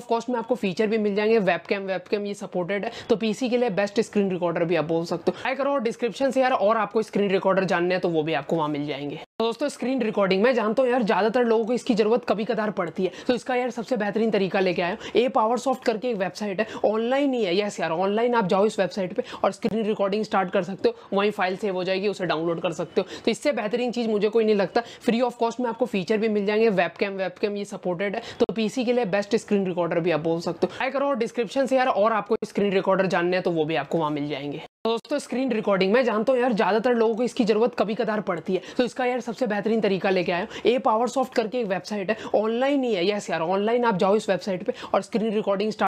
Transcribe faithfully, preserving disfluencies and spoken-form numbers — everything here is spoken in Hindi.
ऑफ कॉस्ट में आपको फीचर भी मिल जाएंगे, वेबकैम वेबकैम ये सपोर्टेड है, तो पीसी के लिए बेस्ट स्क्रीन रिकॉर्डर भी आप बोल सकते हो। ट्राई करो और डिस्क्रिप्शन से यार और आपको स्क्रीन रिकॉर्डर जानने हैं तो वो भी आपको वहां मिल जाएंगे। तो दोस्तों स्क्रीन रिकॉर्डिंग मैं जानता हूँ यार ज्यादातर लोगों को इसकी जरूरत कभी कदार पड़ती है, तो इसका यार सबसे बेहतरीन तरीका लेके आया हूं। ए पावर सॉफ्ट करके एक वेबसाइट है, ऑनलाइन ही है। यस यार ऑनलाइन आप जाओ इस वेबसाइट पे और स्क्रीन रिकॉर्डिंग स्टार्ट कर सकते हो, वहीं फाइल सेव हो जाएगी, उसे डाउनलोड कर सकते हो। तो इससे बेहतरीन चीज मुझे कोई नहीं लगता। फ्री ऑफ कॉस्ट में आपको फीचर भी मिल जाएंगे, वेबकैम वेबकैम ये सपोर्टेड है, तो पीसी के लिए बेस्ट स्क्रीन रिकॉर्डर भी आप बोल सकते हो। ट्राई करो और डिस्क्रिप्शन से यार और आपको स्क्रीन रिकॉर्डर जानने हैं तो वो भी आपको वहां मिल जाएंगे। तो दोस्तों स्क्रीन रिकॉर्डिंग मैं जानता हूँ यार ज्यादातर लोगों को इसकी जरूरत कभी कदार पड़ती है, तो इसका यार सबसे बेहतरीन तरीका लेके आया हूं। ए पावर सॉफ्ट करके एक वेबसाइट है, ऑनलाइन ही है। यस यार ऑनलाइन आप जाओ इस वेबसाइट पे और स्क्रीन रिकॉर्डिंग स्टार्ट